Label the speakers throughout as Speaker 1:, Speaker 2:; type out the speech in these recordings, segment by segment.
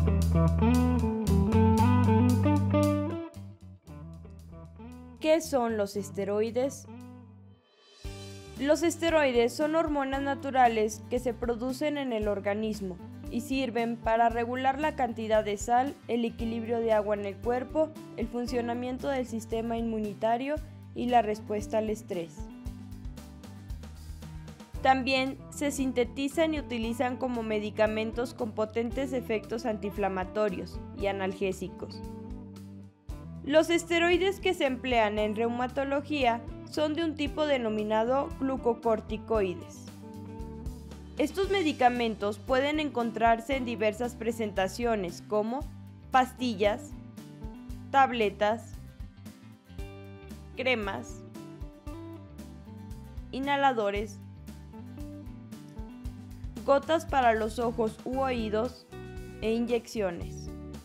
Speaker 1: ¿Qué son los esteroides? Los esteroides son hormonas naturales que se producen en el organismo y sirven para regular la cantidad de sal, el equilibrio de agua en el cuerpo, el funcionamiento del sistema inmunitario y la respuesta al estrés. También se sintetizan y utilizan como medicamentos con potentes efectos antiinflamatorios y analgésicos. Los esteroides que se emplean en reumatología son de un tipo denominado glucocorticoides. Estos medicamentos pueden encontrarse en diversas presentaciones como pastillas, tabletas, cremas, inhaladores, gotas para los ojos u oídos e inyecciones.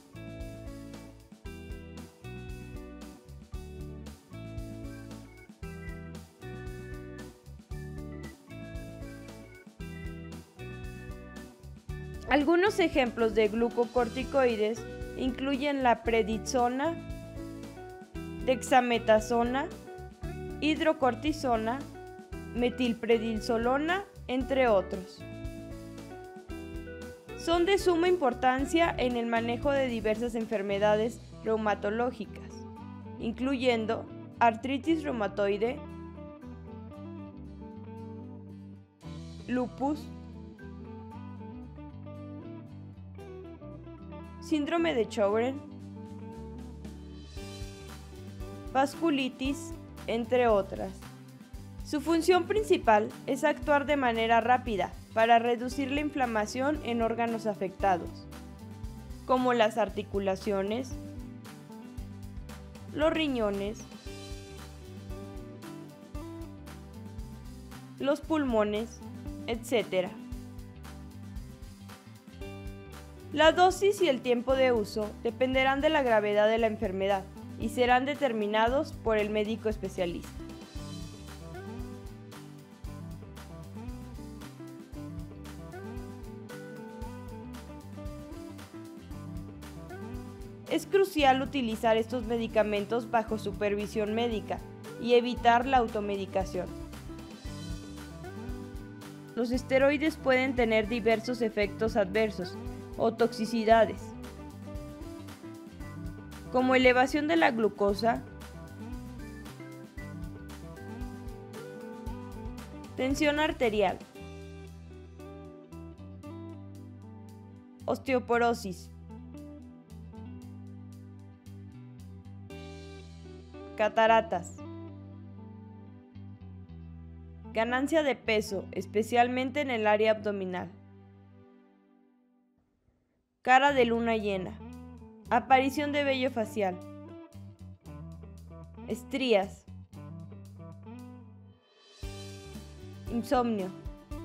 Speaker 1: Algunos ejemplos de glucocorticoides incluyen la prednisona, dexametasona, hidrocortisona, metilprednisolona, entre otros. Son de suma importancia en el manejo de diversas enfermedades reumatológicas, incluyendo artritis reumatoide, lupus, síndrome de Sjögren, vasculitis, entre otras. Su función principal es actuar de manera rápida para reducir la inflamación en órganos afectados, como las articulaciones, los riñones, los pulmones, etc. La dosis y el tiempo de uso dependerán de la gravedad de la enfermedad y serán determinados por el médico especialista. Es crucial utilizar estos medicamentos bajo supervisión médica y evitar la automedicación. Los esteroides pueden tener diversos efectos adversos o toxicidades, como elevación de la glucosa, tensión arterial, osteoporosis, cataratas, ganancia de peso, especialmente en el área abdominal, cara de luna llena, aparición de vello facial, estrías, insomnio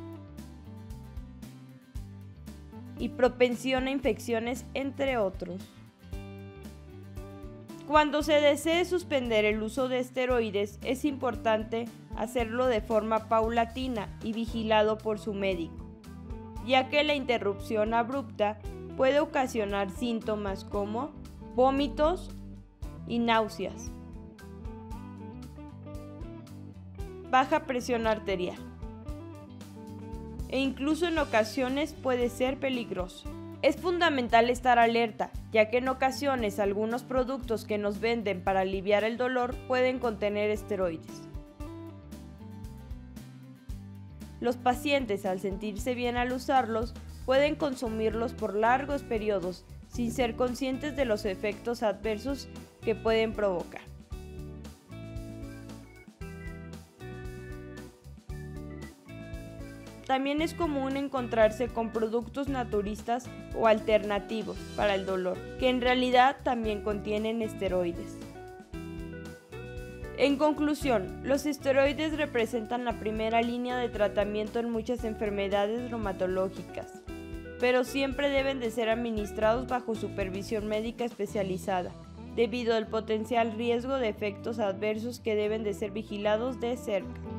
Speaker 1: y propensión a infecciones, entre otros. Cuando se desee suspender el uso de esteroides, es importante hacerlo de forma paulatina y vigilado por su médico, ya que la interrupción abrupta puede ocasionar síntomas como vómitos y náuseas, baja presión arterial, e incluso en ocasiones puede ser peligroso. Es fundamental estar alerta, ya que en ocasiones algunos productos que nos venden para aliviar el dolor pueden contener esteroides. Los pacientes, al sentirse bien al usarlos, pueden consumirlos por largos periodos sin ser conscientes de los efectos adversos que pueden provocar. También es común encontrarse con productos naturistas o alternativos para el dolor, que en realidad también contienen esteroides. En conclusión, los esteroides representan la primera línea de tratamiento en muchas enfermedades reumatológicas, pero siempre deben de ser administrados bajo supervisión médica especializada, debido al potencial riesgo de efectos adversos que deben de ser vigilados de cerca.